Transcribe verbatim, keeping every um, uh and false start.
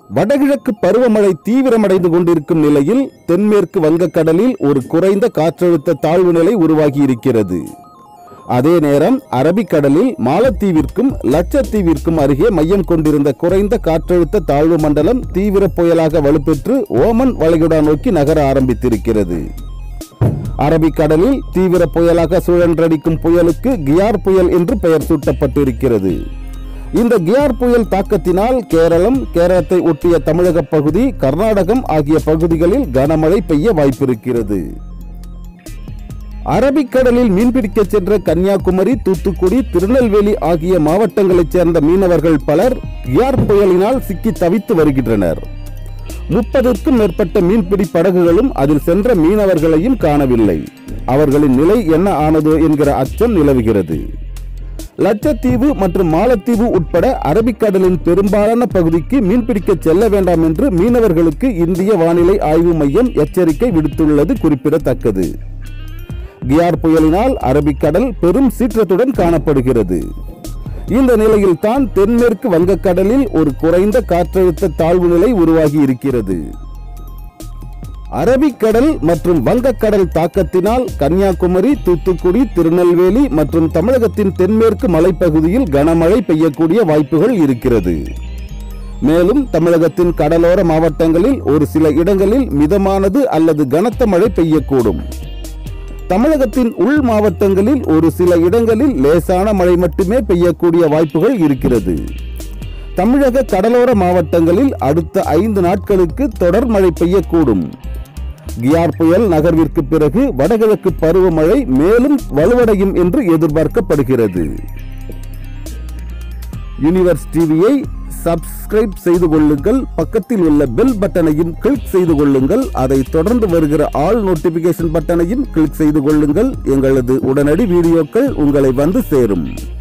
வடகிழக்கு பருவமழை தீவிரமடைந்து கொண்டிருக்கும் நிலையில் தென்மேற்கு வங்கக்கடலில் ஒரு குறைந்த காற்றழுத்த தாழ்வு நிலை உருவாகி இருக்கிறது. அதே நேரம் அரபிக்கடலில் மாலத்தீவிற்கும் லட்சத்தீவிற்கும் அருகே மையம் கொண்டிருந்த குறைந்த காற்றழுத்த தாழ்வு மண்டலம் தீவிர புயலாக வலுப்பெற்று ஓமன் வளைகுடா நோக்கி நகர ஆரம்பித்திருக்கிறது. அரபிக்கடலில் தீவிர புயலாக சுழன்றடிக்கும் புயலுக்கு கியார் புயல் என்று பெயர் சூட்டப்பட்டிருக்கிறது. இந்த கியார் புயல் தாக்கத்தினால் கேரளம், கேரளத்தை ஒட்டிய தமிழக பகுதி, கர்நாடகம் ஆகிய பகுதிகளில் கனமழை பெய்ய வாய்ப்பிருக்கிறது. அரபிக்கடலில் மீன்பிடிக்க சென்ற கன்னியாகுமரி, தூத்துக்குடி, திருநெல்வேலி ஆகிய மாவட்டங்களைச் சேர்ந்த மீனவர்கள் பலர் கியார் புயலினால் சிக்கி தவித்து வருகின்றனர். முப்பதுக்கும் மேற்பட்ட மீன்பிடி படகுகளும் அதில் சென்ற மீனவர்களையும் காணவில்லை. அவர்களின் நிலை என்ன ஆனதோ என்கிற அச்சம் நிலவுகிறது. லட்சத்தீவு மற்றும் மாலத்தீவு உட்பட அரபிக்கடலின் பெரும்பாலான பகுதிக்கு மீன்பிடிக்க செல்ல வேண்டாம் என்று மீனவர்களுக்கு இந்திய வானிலை ஆய்வு மையம் எச்சரிக்கை விடுத்துள்ளது குறிப்பிடத்தக்கது. கியார் புயலினால் அரபிக்கடல் பெரும் சீற்றத்துடன் காணப்படுகிறது. இந்த நிலையில் தான் தென்மேற்கு வங்கக்கடலில் ஒரு குறைந்த காற்றழுத்த தாழ்வு நிலை உருவாகி இருக்கிறது. அரபிக்கடல் மற்றும் வங்கக்கடல் தாக்கத்தினால் கன்னியாகுமரி, தூத்துக்குடி, திருநெல்வேலி மற்றும் தமிழகத்தின் தென்மேற்கு மலைப்பகுதியில் கனமழை பெய்யக்கூடிய வாய்ப்புகள் இருக்கிறது. மேலும் தமிழகத்தின் கடலோர மாவட்டங்களில் ஒரு சில இடங்களில் மிதமானது அல்லது கனத்த மழை பெய்யக்கூடும். தமிழகத்தின் உள் மாவட்டங்களில் ஒரு சில இடங்களில் லேசான மழை மட்டுமே பெய்யக்கூடிய வாய்ப்புகள் இருக்கிறது. தமிழக கடலோர மாவட்டங்களில் அடுத்த ஐந்து நாட்களுக்கு தொடர் மழை பெய்யக்கூடும். கியார் புயல் நகர்விற்கு பிறகு வடகிழக்கு பருவமழை மேலும் வலுவடையும் என்று எதிர்பார்க்கப்படுகிறது. யூனிவர்ஸ் டிவியை சப்ஸ்கிரைப் செய்து கொள்ளுங்கள். பக்கத்தில் உள்ள பெல் பட்டனையும் கிளிக் செய்து கொள்ளுங்கள். அதை தொடர்ந்து வருகிற ஆல் நோட்டிபிகேஷன் பட்டனையும் கிளிக் செய்து கொள்ளுங்கள். எங்களது உடனடி வீடியோக்கள் உங்களை வந்து சேரும்.